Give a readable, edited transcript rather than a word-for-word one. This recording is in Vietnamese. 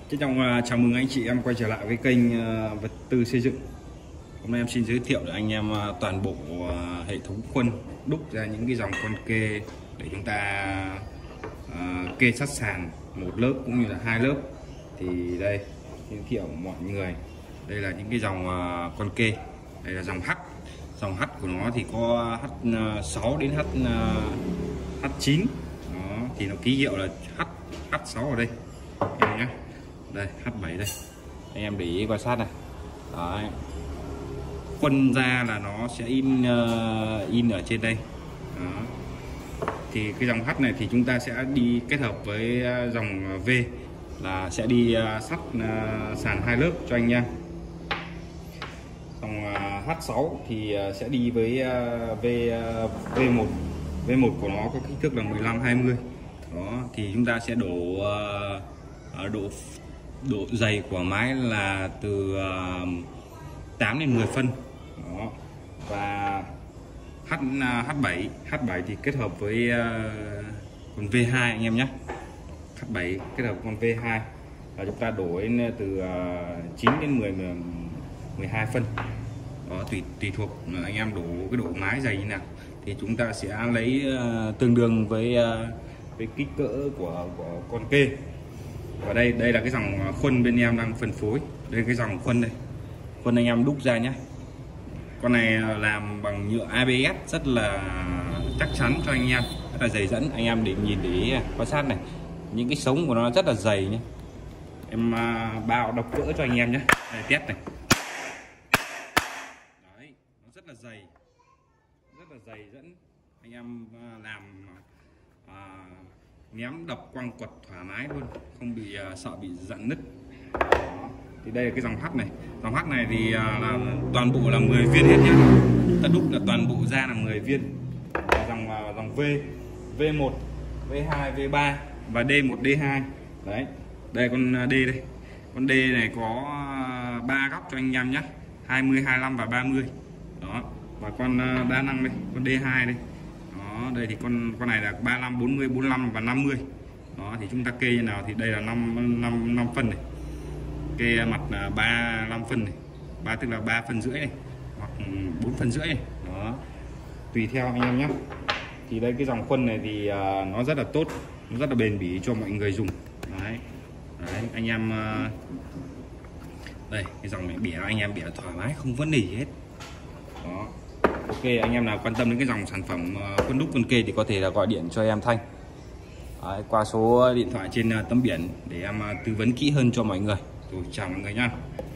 Chào mừng anh chị em quay trở lại với kênh vật tư xây dựng. Hôm nay em xin giới thiệu để anh em toàn bộ hệ thống khuôn đúc ra những cái dòng con kê để chúng ta kê sát sàn một lớp cũng như là hai lớp. Thì đây giới thiệu mọi người, đây là những cái dòng con kê. Đây là dòng H của nó thì có H6 đến H9. Đó, thì nó ký hiệu là H6 ở đây em nhé. Đây H7 đây, anh em để ý quan sát này. Đấy, khuôn ra là nó sẽ in ở trên đây. Đó. Thì cái dòng H này thì chúng ta sẽ đi kết hợp với dòng V là sẽ đi sắt sàn hai lớp cho anh nha. Dòng H6 thì sẽ đi với V1 của nó có kích thước là 15-20. Đó thì chúng ta sẽ độ dày của mái là từ 8 đến 10 phân. Đó. Và H7 thì kết hợp với con V2 anh em nhé. H7 kết hợp con V2 là chúng ta đổ đến từ 9 đến 12 phân. Đó, tùy thuộc là anh em đổ cái độ mái dày như nào thì chúng ta sẽ lấy tương đương với kích cỡ của con kê. Và đây là cái dòng khuôn bên em đang phân phối. Đây cái dòng khuôn đây, khuôn anh em đúc ra nhé. Con này làm bằng nhựa ABS rất là chắc chắn cho anh em, rất là dày dẫn. Anh em để nhìn để quan sát này, những cái sống của nó rất là dày nhé. Em bao đọc cỡ cho anh em nhé. Đây test này. Đấy, nó rất là dày dẫn. Anh em làm ném đập quăng quật thoải mái luôn, không bị sợ bị dạn nứt. Đó. Thì đây là cái dòng H này. Dòng H này thì là toàn bộ là 10 viên hết nhé. Ta đúc là toàn bộ ra là 10 viên. Dòng V, V1, V2, V3 và D1, D2. Đấy. Đây con D đây. Con D này có 3 góc cho anh em nhé. 20, 25 và 30. Đó. Và con đa năng đây, con D2 đây. Đó, đây thì con này là 35, 40, 45 và 50. Đó thì chúng ta kê như nào thì đây là 5 phân này. Kê mặt là 35 phân này. Tức là 3 phân rưỡi này, hoặc 4 phân rưỡi này. Đó. Tùy theo anh em nhé. Thì đây cái dòng khuôn này thì nó rất là tốt, nó rất là bền bỉ cho mọi người dùng. Đấy, anh em đây cái dòng này bỉa anh em bỉa thoải mái không vấn đề gì hết. Đó. Ok, anh em nào quan tâm đến cái dòng sản phẩm khuôn đúc con kê thì có thể là gọi điện cho em Thanh. Đấy, qua số điện thoại trên tấm biển để em tư vấn kỹ hơn cho mọi người. Rồi chào mọi người nhá.